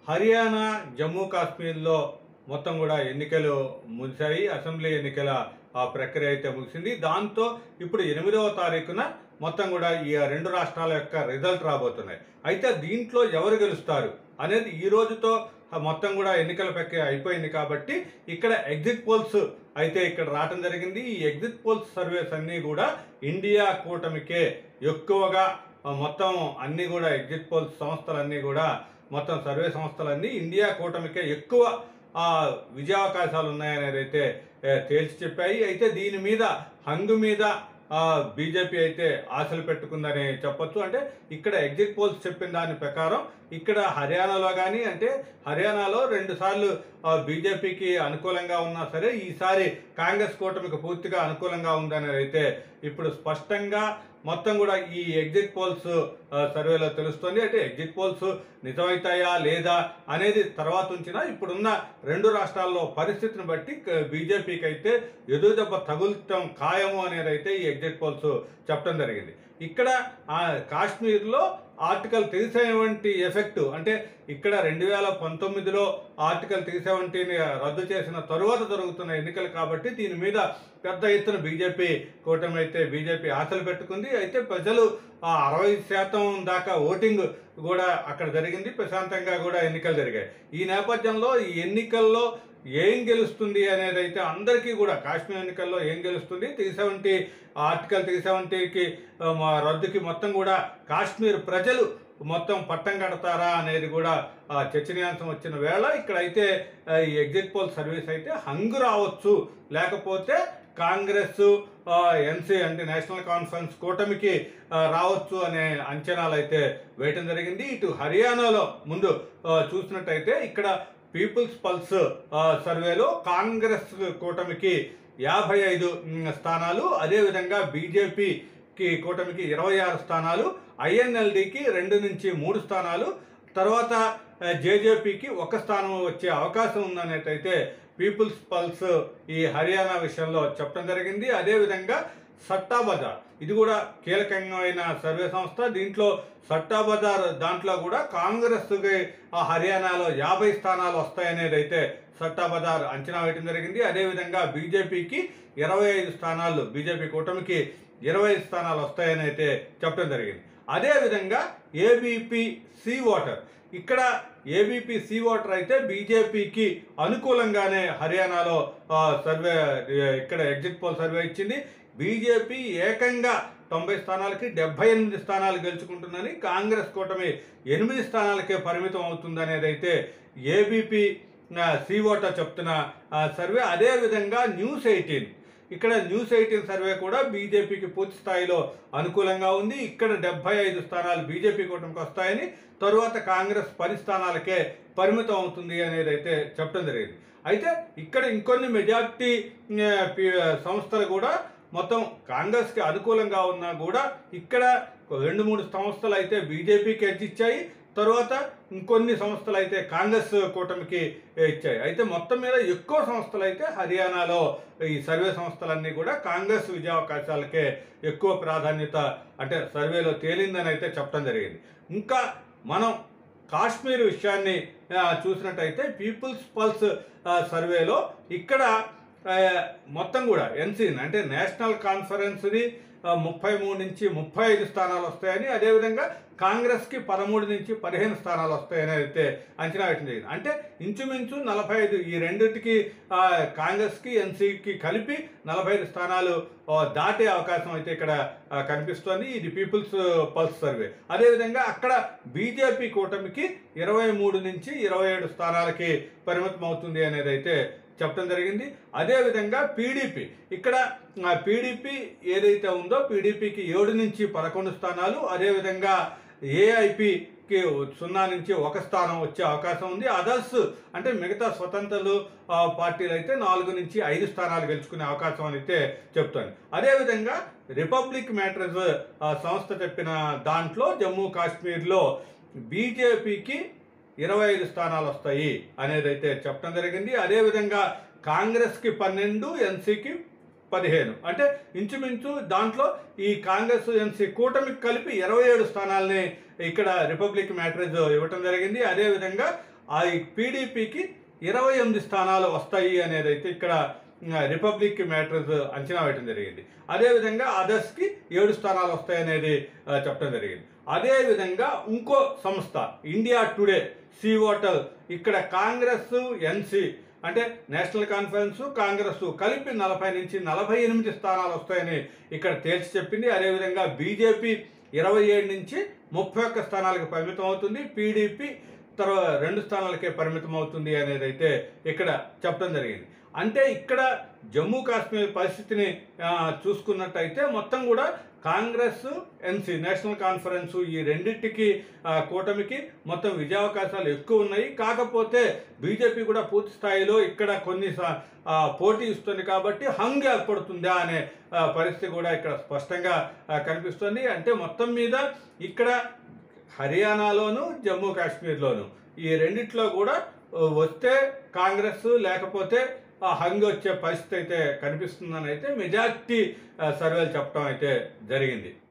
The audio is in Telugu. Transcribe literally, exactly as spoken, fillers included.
హర్యానా, జమ్మూ కాశ్మీర్లో మొత్తం కూడా ఎన్నికలు ముగిశాయి. అసెంబ్లీ ఎన్నికల ఆ ప్రక్రియ అయితే ముగిసింది. దాంతో ఇప్పుడు ఎనిమిదవ తారీఖున మొత్తం కూడా ఈ రెండు రాష్ట్రాల యొక్క రిజల్ట్ రాబోతున్నాయి. అయితే దీంట్లో ఎవరు గెలుస్తారు అనేది ఈ రోజుతో మొత్తం కూడా ఎన్నికల ప్రక్రియ అయిపోయింది. కాబట్టి ఇక్కడ ఎగ్జిట్ పోల్స్ అయితే ఇక్కడ రావటం జరిగింది. ఈ ఎగ్జిట్ పోల్స్ సర్వేస్ అన్నీ కూడా ఇండియా కూటమికే ఎక్కువగా మొత్తం అన్నీ కూడా ఎగ్జిట్ పోల్స్ సంస్థలన్నీ కూడా మొత్తం సర్వే సంస్థలన్నీ ఇండియా కూటమికే ఎక్కువ విజయావకాశాలు ఉన్నాయనేది అయితే తేల్చి చెప్పాయి. అయితే దీని మీద హంగు మీద బీజేపీ అయితే ఆశలు పెట్టుకుందని చెప్పొచ్చు. అంటే ఇక్కడ ఎగ్జిట్ పోల్స్ చెప్పిన దాని ప్రకారం ఇక్కడ హర్యానాలో కానీ అంటే హర్యానాలో రెండు సార్లు బీజేపీకి అనుకూలంగా ఉన్నా సరే ఈసారి కాంగ్రెస్ కూటమికి పూర్తిగా అనుకూలంగా ఉందనేది అయితే ఇప్పుడు స్పష్టంగా మొత్తం కూడా ఈ ఎగ్జిట్ పోల్స్ సర్వేలో తెలుస్తుంది. అంటే ఎగ్జిట్ పోల్స్ నిజమవుతాయా లేదా అనేది తర్వాత ఉంచినా ఇప్పుడున్న రెండు రాష్ట్రాల్లో పరిస్థితిని బట్టి బీజేపీకి అయితే ఎదురుదెబ్బ తగులుతాం ఖాయము అనేది అయితే ఈ ఎగ్జిట్ పోల్స్ చెప్పడం జరిగింది. ఇక్కడ కాశ్మీర్లో ఆర్టికల్ త్రీ సెవెంటీ ఎఫెక్ట్ అంటే ఇక్కడ రెండు వేల పంతొమ్మిదిలో ఆర్టికల్ త్రీ సెవెంటీని రద్దు చేసిన తరువాత జరుగుతున్న ఎన్నికలు కాబట్టి దీని మీద పెద్ద ఎత్తున బీజేపీ కూటమి అయితే బీజేపీ ఆశలు పెట్టుకుంది. అయితే ప్రజలు అరవై శాతం దాకా ఓటింగ్ కూడా అక్కడ జరిగింది. ప్రశాంతంగా కూడా ఎన్నికలు జరిగాయి. ఈ నేపథ్యంలో ఈ ఎన్నికల్లో ఏం గెలుస్తుంది అనేది అయితే అందరికీ కూడా కాశ్మీర్ ఎన్నికల్లో ఏం గెలుస్తుంది త్రీ సెవెంటీ ఆర్టికల్ త్రీ సెవెంటీకి రద్దుకి మొత్తం కూడా కాశ్మీర్ ప్రజలు మొత్తం పట్టం కడతారా అనేది కూడా చర్చనీయాంశం వచ్చిన వేళ ఇక్కడైతే ఈ ఎగ్జిట్ పోల్ సర్వీస్ అయితే హంగు రావచ్చు, లేకపోతే కాంగ్రెస్ ఎన్సీ అంటే నేషనల్ కాన్ఫరెన్స్ కూటమికి రావచ్చు అనే అంచనాలు అయితే వేయటం జరిగింది. ఇటు హర్యానాలో ముందు చూసినట్టయితే ఇక్కడ పీపుల్స్ పల్స్ సర్వేలో కాంగ్రెస్ కూటమికి యాభై ఐదు స్థానాలు, అదేవిధంగా బీజేపీకి కూటమికి ఇరవై ఆరు స్థానాలు, ఐఎన్ఎల్డికి రెండు నుంచి మూడు స్థానాలు, తర్వాత జేజేపీకి ఒక స్థానం వచ్చే అవకాశం ఉందనేటైతే పీపుల్స్ పల్స్ ఈ హర్యానా విషయంలో చెప్పడం జరిగింది. అదేవిధంగా సట్టా బజార్ ఇది కూడా కీలకమైన సర్వే సంస్థ. దీంట్లో సట్టా బజార్ దాంట్లో కూడా కాంగ్రెస్కి హర్యానాలో యాభై స్థానాలు వస్తాయనేది అయితే సట్టా బజార్ అంచనా వేయడం జరిగింది. అదేవిధంగా బీజేపీకి ఇరవై ఐదు స్థానాలు బీజేపీ కూటమికి ఇరవై ఐదు స్థానాలు వస్తాయని అయితే చెప్పడం జరిగింది. అదేవిధంగా ఏబీపీ సి ఓటర్ ఇక్కడ ఏబీపీ సి ఓటర్ అయితే బీజేపీకి అనుకూలంగానే హర్యానాలో సర్వే ఇక్కడ ఎగ్జిట్ పోల్ సర్వే ఇచ్చింది. బీజేపీ ఏకంగా తొంభై స్థానాలకి డెబ్బై ఎనిమిది స్థానాలు గెలుచుకుంటుందని, కాంగ్రెస్ కూటమి ఎనిమిది స్థానాలకే పరిమితం అవుతుందనేది అయితే ఏబీపీ సి ఓటర్ చెప్తున్న సర్వే. అదేవిధంగా న్యూస్ ఎయిటీన్ ఇక్కడ న్యూస్ ఎయిటీన్ సర్వే కూడా బీజేపీకి పూర్తి స్థాయిలో అనుకూలంగా ఉంది. ఇక్కడ డెబ్బై ఐదు స్థానాలు బీజేపీ కూటమికి వస్తాయని, తరువాత కాంగ్రెస్ పది స్థానాలకే పరిమితం అవుతుంది అనేది అయితే చెప్పడం జరిగింది. అయితే ఇక్కడ ఇంకొన్ని మెజార్టీ సంస్థలు కూడా మొత్తం కాంగ్రెస్కి అనుకూలంగా ఉన్నా కూడా ఇక్కడ రెండు మూడు సంస్థలు అయితే బీజేపీకి ఎడ్జ్ ఇచ్చాయి, తర్వాత ఇంకొన్ని సంస్థలు అయితే కాంగ్రెస్ కూటమికి ఇచ్చాయి. అయితే మొత్తం మీద ఎక్కువ సంస్థలు అయితే హర్యానాలో ఈ సర్వే సంస్థలన్నీ కూడా కాంగ్రెస్ విజయావకాశాలకే ఎక్కువ ప్రాధాన్యత అంటే సర్వేలో తేలిందని అయితే చెప్పడం జరిగింది. ఇంకా మనం కాశ్మీర్ విషయాన్ని చూసినట్టయితే పీపుల్స్ పల్స్ సర్వేలో ఇక్కడ మొత్తం కూడా ఎన్సీ అంటే నేషనల్ కాన్ఫరెన్స్ని ముప్పై మూడు నుంచి ముప్పై ఐదు స్థానాలు వస్తాయని, అదేవిధంగా కాంగ్రెస్కి పదమూడు నుంచి పదిహేను స్థానాలు వస్తాయని అయితే అంచనా వేయడం జరిగింది. అంటే ఇంచుమించు నలభై ఐదు ఈ రెండింటికి కాంగ్రెస్కి ఎన్సీకి కలిపి నలభై ఐదు స్థానాలు దాటే అవకాశం అయితే ఇక్కడ కనిపిస్తోంది. ఇది పీపుల్స్ పల్స్ సర్వే. అదేవిధంగా అక్కడ బీజేపీ కూటమికి ఇరవై మూడు నుంచి ఇరవై ఏడు స్థానాలకి పరిమితం అవుతుంది అనేది అయితే చెప్పడం జరిగింది. అదేవిధంగా పీడీపీ ఇక్కడ పీడీపీ ఏదైతే ఉందో పీడీపీకి ఏడు నుంచి పదకొండు స్థానాలు, అదేవిధంగా ఏఐపీకి సున్నా నుంచి ఒక స్థానం వచ్చే అవకాశం ఉంది. అదర్స్ అంటే మిగతా స్వతంత్రులు పార్టీలు అయితే నాలుగు నుంచి ఐదు స్థానాలు గెలుచుకునే అవకాశం అని అయితే చెప్తాను. అదేవిధంగా రిపబ్లిక్ మ్యాటర్స్ సంస్థ చెప్పిన దాంట్లో జమ్మూ కాశ్మీర్లో బీజేపీకి ఇరవై ఐదు స్థానాలు వస్తాయి అనేది అయితే చెప్పడం జరిగింది. అదేవిధంగా కాంగ్రెస్కి పన్నెండు, ఎన్సీకి పదిహేను అంటే ఇంచుమించు దాంట్లో ఈ కాంగ్రెస్ ఎన్సీ కూటమికి కలిపి ఇరవై ఏడు స్థానాలని ఇక్కడ రిపబ్లిక్ మ్యాటర్స్ ఇవ్వటం జరిగింది. అదేవిధంగా ఆ పీడీపీకి ఇరవై ఎనిమిది స్థానాలు వస్తాయి అనేది అయితే ఇక్కడ రిపబ్లిక్ మ్యాటర్స్ అంచనా వేయడం జరిగింది. అదేవిధంగా అదర్స్కి ఏడు స్థానాలు వస్తాయనేది చెప్పడం జరిగింది. అదేవిధంగా ఇంకో సంస్థ ఇండియా టుడే సి ఓటల్ ఇక్కడ కాంగ్రెస్ ఎన్సి అంటే నేషనల్ కాన్ఫరెన్స్ కాంగ్రెస్ కలిపి నలభై నుంచి నలభై ఎనిమిది స్థానాలు వస్తాయని ఇక్కడ తేల్చి చెప్పింది. అదేవిధంగా బీజేపీ ఇరవై ఏడు నుంచి ముప్పై ఒక్క స్థానాలకు పరిమితం అవుతుంది. పీడీపీ తర్వాత రెండు స్థానాలకే పరిమితం అవుతుంది అనేది అయితే ఇక్కడ చెప్పడం జరిగింది. అంటే ఇక్కడ జమ్మూ కాశ్మీర్ పరిస్థితిని చూసుకున్నట్టయితే మొత్తం కూడా కాంగ్రెస్ ఎన్సి నేషనల్ కాన్ఫరెన్స్ ఈ రెండింటికి కూటమికి మొత్తం విజయావకాశాలు ఎక్కువ ఉన్నాయి. కాకపోతే బీజేపీ కూడా పూర్తి స్థాయిలో ఇక్కడ కొన్ని పోటీ ఇస్తుంది కాబట్టి హంగ్ ఏర్పడుతుందా అనే పరిస్థితి కూడా ఇక్కడ స్పష్టంగా కనిపిస్తుంది. అంటే మొత్తం మీద ఇక్కడ హర్యానాలోను జమ్మూ కాశ్మీర్లోను ఈ రెండిట్లో కూడా వస్తే కాంగ్రెస్ లేకపోతే హంగ్ వచ్చే పరిస్థితి అయితే కనిపిస్తుందని అయితే మెజార్టీ సర్వేలు చెప్పడం అయితే జరిగింది.